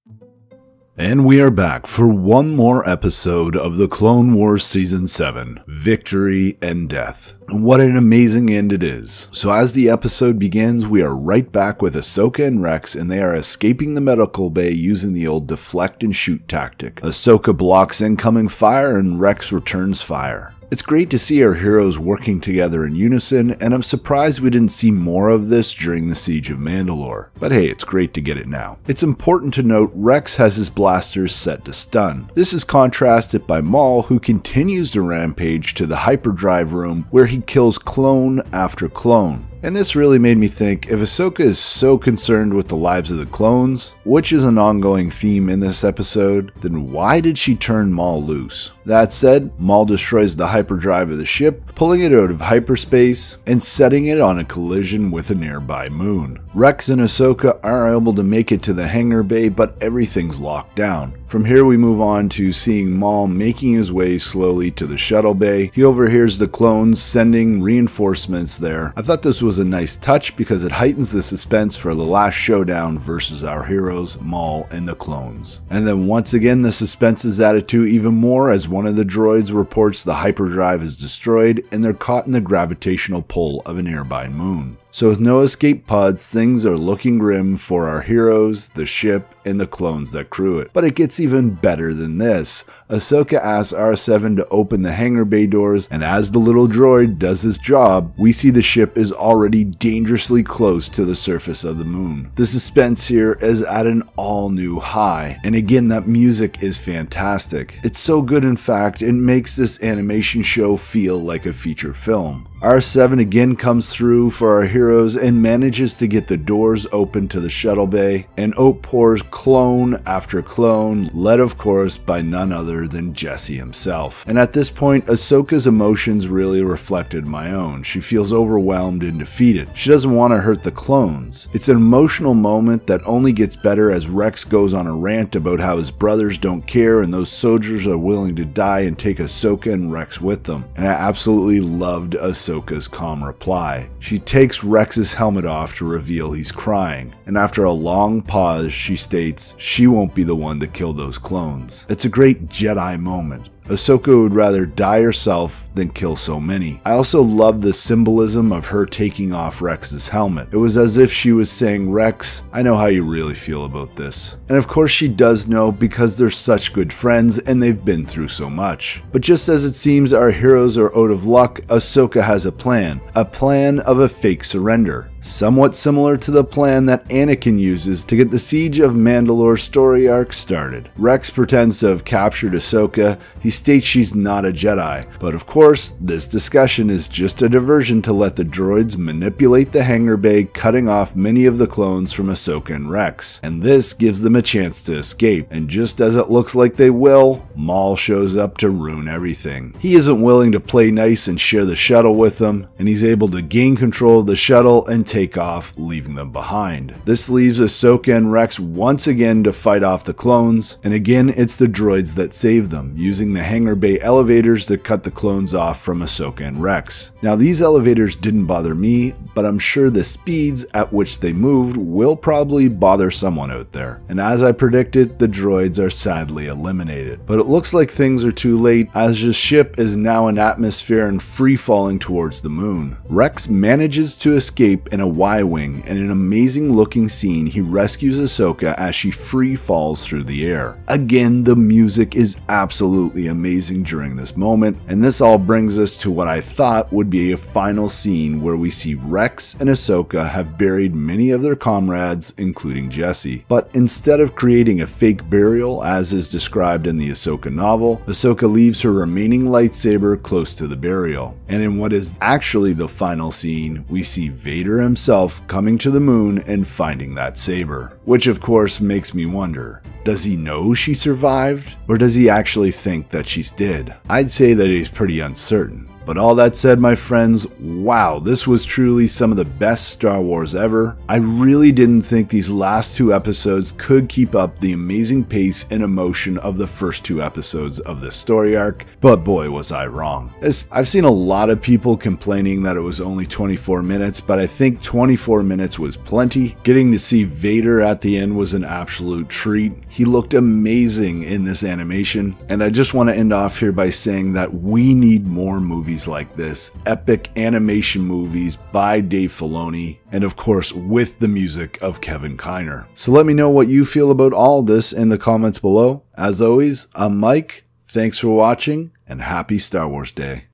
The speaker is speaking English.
And we are back for one more episode of the Clone Wars Season 7, Victory and Death. And what an amazing end it is. So as the episode begins, we are right back with Ahsoka and Rex, and they are escaping the medical bay using the old deflect and shoot tactic. Ahsoka blocks incoming fire and Rex returns fire. It's great to see our heroes working together in unison, and I'm surprised we didn't see more of this during the Siege of Mandalore. But hey, it's great to get it now. It's important to note Rex has his blasters set to stun. This is contrasted by Maul, who continues to rampage to the hyperdrive room where he kills clone after clone. And this really made me think, if Ahsoka is so concerned with the lives of the clones, which is an ongoing theme in this episode, then why did she turn Maul loose? That said, Maul destroys the hyperdrive of the ship, pulling it out of hyperspace and setting it on a collision with a nearby moon. Rex and Ahsoka are able to make it to the hangar bay, but everything's locked down. From here we move on to seeing Maul making his way slowly to the shuttle bay. He overhears the clones sending reinforcements there. I thought this was a nice touch because it heightens the suspense for the last showdown versus our heroes, Maul and the clones. And then once again the suspense is added to even more as one of the droids reports the hyperdrive is destroyed and they're caught in the gravitational pull of a nearby moon. So with no escape pods, things are looking grim for our heroes, the ship, and the clones that crew it. But it gets even better than this. Ahsoka asks R7 to open the hangar bay doors, and as the little droid does his job, we see the ship is already dangerously close to the surface of the moon. The suspense here is at an all-new high, and again that music is fantastic. It's so good in fact, it makes this animation show feel like a feature film. R7 again comes through for our heroes and manages to get the doors open to the shuttle bay, and outpours clone after clone, led of course by none other than Jesse himself. And at this point, Ahsoka's emotions really reflected my own. She feels overwhelmed and defeated. She doesn't want to hurt the clones. It's an emotional moment that only gets better as Rex goes on a rant about how his brothers don't care and those soldiers are willing to die and take Ahsoka and Rex with them. And I absolutely loved Ahsoka's calm reply. She takes Rex's helmet off to reveal he's crying, and after a long pause she states she won't be the one to kill those clones. It's a great Jedi moment. Ahsoka would rather die herself than kill so many. I also love the symbolism of her taking off Rex's helmet. It was as if she was saying, Rex, I know how you really feel about this. And of course she does know because they're such good friends and they've been through so much. But just as it seems our heroes are out of luck, Ahsoka has a plan of a fake surrender. Somewhat similar to the plan that Anakin uses to get the Siege of Mandalore story arc started. Rex pretends to have captured Ahsoka. He states she's not a Jedi, but of course, this discussion is just a diversion to let the droids manipulate the hangar bay, cutting off many of the clones from Ahsoka and Rex. And this gives them a chance to escape, and just as it looks like they will, Maul shows up to ruin everything. He isn't willing to play nice and share the shuttle with them, and he's able to gain control of the shuttle and take off, leaving them behind. This leaves Ahsoka and Rex once again to fight off the clones, and again it's the droids that save them, using the hangar bay elevators to cut the clones off from Ahsoka and Rex. Now these elevators didn't bother me, but I'm sure the speeds at which they moved will probably bother someone out there. And as I predicted, the droids are sadly eliminated. But it looks like things are too late, as the ship is now in atmosphere and free falling towards the moon. Rex manages to escape in a Y-wing, and in an amazing looking scene he rescues Ahsoka as she free falls through the air. Again, the music is absolutely amazing during this moment, and this all brings us to what I thought would be a final scene where we see Rex and Ahsoka have buried many of their comrades, including Jesse. But instead of creating a fake burial as is described in the Ahsoka novel, Ahsoka leaves her remaining lightsaber close to the burial. And in what is actually the final scene, we see Vader himself coming to the moon and finding that saber. Which of course makes me wonder, does he know she survived? Or does he actually think that she's dead? I'd say that he's pretty uncertain. But all that said, my friends, wow, this was truly some of the best Star Wars ever. I really didn't think these last 2 episodes could keep up the amazing pace and emotion of the first 2 episodes of this story arc, but boy was I wrong. I've seen a lot of people complaining that it was only 24 minutes, but I think 24 minutes was plenty. Getting to see Vader at the end was an absolute treat. He looked amazing in this animation, and I just want to end off here by saying that we need more movies like this, epic animation movies by Dave Filoni, and of course with the music of Kevin Kiner. So let me know what you feel about all this in the comments below. As always, I'm Mike, thanks for watching, and happy Star Wars Day.